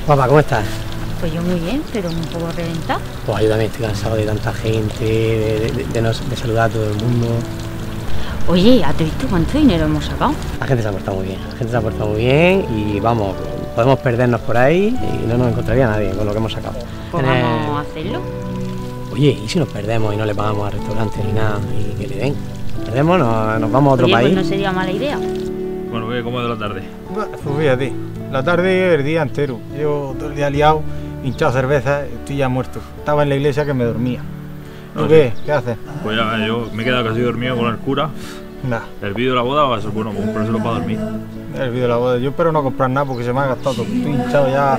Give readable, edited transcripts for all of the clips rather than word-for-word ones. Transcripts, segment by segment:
Papá, ¿cómo estás? Pues yo muy bien, pero un poco reventado. Pues yo también estoy cansado de tanta gente, de saludar a todo el mundo. Oye, ¿has visto cuánto dinero hemos sacado? La gente se ha portado muy bien, la gente se ha portado muy bien y vamos, podemos perdernos por ahí y no nos encontraría nadie con lo que hemos sacado. Pues vamos a hacerlo. Oye, ¿y si nos perdemos y no le pagamos al restaurante ni nada y que le den? ¿Perdemos? ¿Nos vamos a otro país? Pues no sería mala idea. Bueno, ¿qué como de la tarde? Pues fíjate, la tarde el día entero. Yo todo el día liado, hinchado cerveza, estoy ya muerto. Estaba en la iglesia que me dormía. ¿Tú qué? ¿Qué haces? Pues ya, yo me he quedado casi dormido con el cura. Nah, El vídeo de la boda va a ser bueno, comprárselo para dormir. el vídeo de la boda. Yo espero no comprar nada porque se me ha gastado todo. Estoy hinchado ya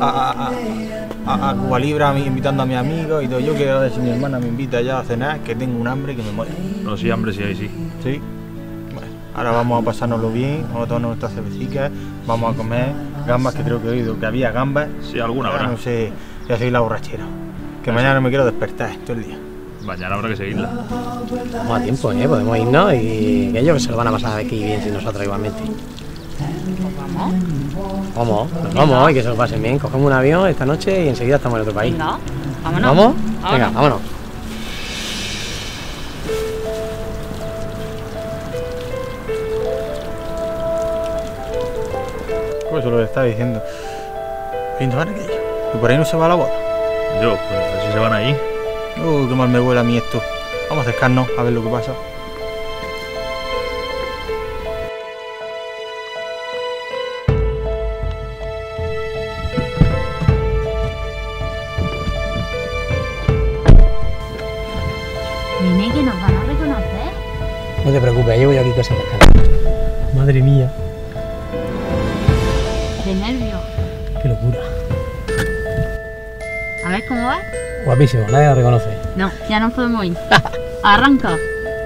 a Cuba Libre, invitando a mis amigos y todo. Yo quiero ver si mi hermana me invita ya a cenar, que tengo un hambre que me muere. No, sí, hambre, sí hay, sí. Sí. Bueno, ahora vamos a pasárnoslo bien, vamos a tomar nuestras cervecitas, vamos a comer gambas, que creo que he oído que había gambas. Sí, alguna Ahora habrá. no sé, ya soy la borrachera. Que mañana no me quiero despertar todo el día. Mañana habrá que seguirla. Estamos a tiempo, podemos irnos y ellos se lo van a pasar aquí bien sin nosotros igualmente. Pues vamos. Vamos, nos vamos y que se lo pasen bien. Cogemos un avión esta noche y enseguida estamos en otro país. Venga, vámonos. ¿Vamos? Venga, vámonos. Pues eso lo que estaba diciendo. ¿Y no van aquello? ¿Y por ahí no se va la boda? Yo, pues así se van ahí. Qué mal me huele a mí esto. Vamos a acercarnos a ver lo que pasa. Nene, que nos van a reconocer. No te preocupes, llevo yo aquí cosas de escala. Madre mía, De nervios. qué locura. A ver cómo va. Guapísimo, nadie lo reconoce. No, ya nos podemos ir. Arranca.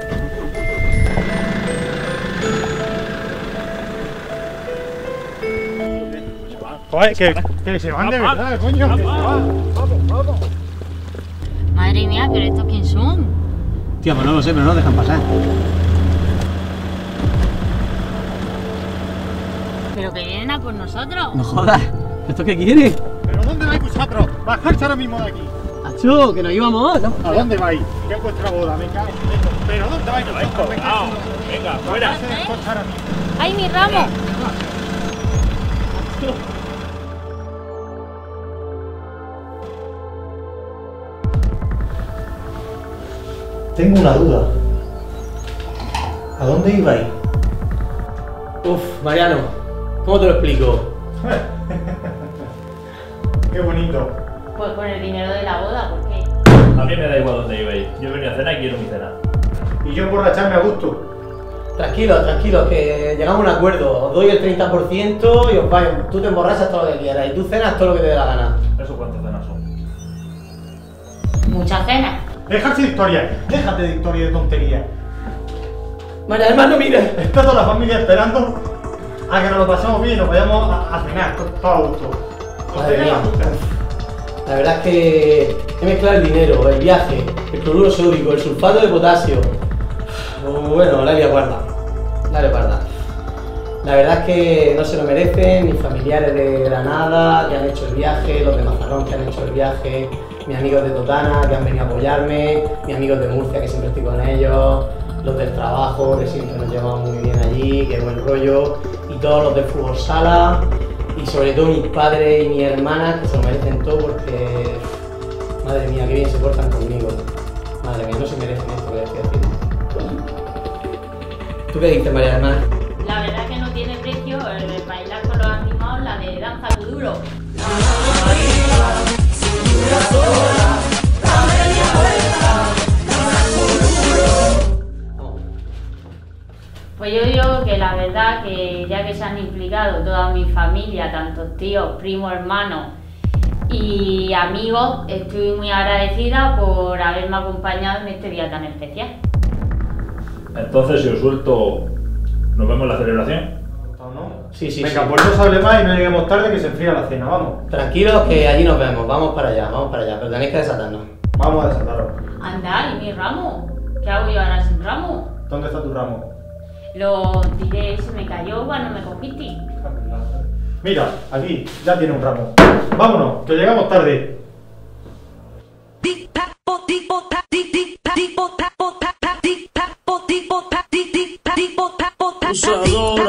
Joder, que se van de verdad, coño. Vamos. Madre mía, pero ¿estos quién son? Tío, pues no lo sé, pero no nos dejan pasar. Pero que vienen a por nosotros. No jodas, ¿esto qué quiere? ¿Pero dónde vais vosotros? Bajarse ahora mismo de aquí. ¡Acho, que nos íbamos! ¿No? ¿A dónde vais? ¿Qué es vuestra boda? Me cago en esto. ¿Pero dónde vais vosotros? Venga, fuera. Bajarse del coche ahora mismo. ¡Ay, mi ramo! Tengo una duda. ¿A dónde ibais? Uf, Mariano, ¿cómo te lo explico? Qué bonito. Pues con el dinero de la boda, ¿por qué? A mí me da igual dónde ibais. Yo he venido a cenar y quiero mi cena. Y yo emborracharme a gusto. Tranquilos, que llegamos a un acuerdo. Os doy el 30% y os vais. Tú te emborrachas todo lo que quieras y tú cenas todo lo que te dé la gana. ¿Eso cuántas cenas son? Muchas cenas. Dejarse de historia. Déjate de historia y de tonterías. María, hermano, mira. Está toda la familia esperando a que nos lo pasemos bien y nos vayamos a cenar todo a gusto. Madre mía. La verdad es que he mezclado el dinero, el viaje, el cloruro sódico, el sulfato de potasio. Bueno, la lía guarda. Dale parda. La verdad es que no se lo merecen mis familiares de Granada que han hecho el viaje, los de Mazarrón que han hecho el viaje, mis amigos de Totana que han venido a apoyarme, mis amigos de Murcia que siempre estoy con ellos, los del trabajo que siempre nos llevamos muy bien allí, que buen rollo, y todos los del fútbol sala, y sobre todo mis padres y mis hermanas que se lo merecen todo porque, madre mía, qué bien se portan conmigo. Madre mía, no se merecen esto que estoy haciendo. ¿Tú qué dices, María Hermana? La verdad que no tiene precio el bailar con los animados, la de danza tu duro. Pues yo digo que la verdad que ya que se han implicado toda mi familia, tanto tíos, primos, hermanos y amigos, estoy muy agradecida por haberme acompañado en este día tan especial. Entonces, si os suelto, ¿nos vemos en la celebración? ¿No? Sí, Venga, pues no se hable más y no lleguemos tarde que se enfría la cena, vamos. Tranquilos que allí nos vemos, vamos para allá, pero tenéis que desatarnos. Vamos a desatarlo. Anda, ¿y mi ramo? ¿Qué hago yo ahora sin ramo? ¿Dónde está tu ramo? Lo tiré, se me cayó cuando me cogiste. Mira, aquí ya tiene un ramo. Vámonos, que llegamos tarde. Usadora.